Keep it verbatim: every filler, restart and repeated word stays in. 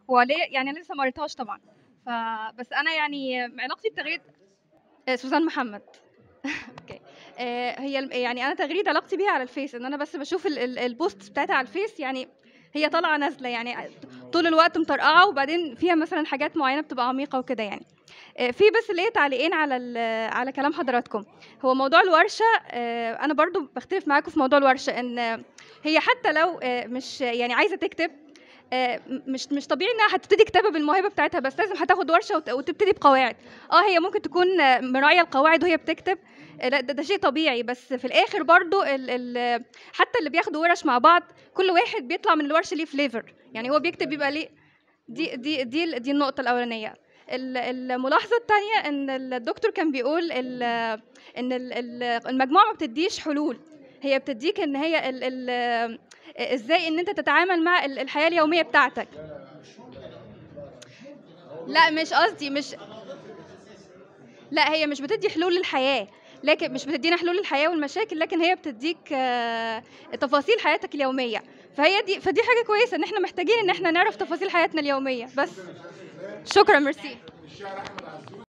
هو ليه يعني انا لسه ما قريتهاش طبعا. فبس انا يعني علاقتي بتغريده آه، سوزان محمد. اوكي. آه، هي الم- يعني انا تغريده علاقتي بيها على الفيس، ان انا بس بشوف ال- ال- البوست بتاعتها على الفيس، يعني هي طالعه نازله يعني طول الوقت مطرقعه، وبعدين فيها مثلا حاجات معينه بتبقى عميقه وكده يعني. آه، في بس ليه تعليقين على ال- على كلام حضراتكم. هو موضوع الورشه، آه، انا برضو بختلف معاكم في موضوع الورشه، ان آه، هي حتى لو آه، مش يعني عايزه تكتب، آه، مش مش طبيعي انها هتبتدي كتابه بالموهبه بتاعتها، بس لازم هتاخد ورشه وت- وتبتدي بقواعد. اه هي ممكن تكون آه، مراعيه القواعد وهي بتكتب، آه، لا ده, ده شيء طبيعي، بس في الاخر برضو ال ال حتى اللي بياخدوا ورش مع بعض كل واحد بيطلع من الورشه ليه فليفر، يعني هو بيكتب بيبقى ليه. دي دي دي دي النقطه الاولانيه. ال- الملاحظه الثانيه ان الدكتور كان بيقول ال- ان ال- ال- المجموعه ما بتديش حلول، هي بتديك ان هي ال ال ازاي ان انت تتعامل مع ال- الحياه اليوميه بتاعتك. لا مش قصدي، مش لا هي مش بتدي حلول للحياه، لكن مش بتدينا حلول للحياه والمشاكل، لكن هي بتديك آه، تفاصيل حياتك اليوميه. فهي دي فدي حاجه كويسه ان احنا محتاجين ان احنا نعرف تفاصيل حياتنا اليوميه بس. شكرا، ميرسي.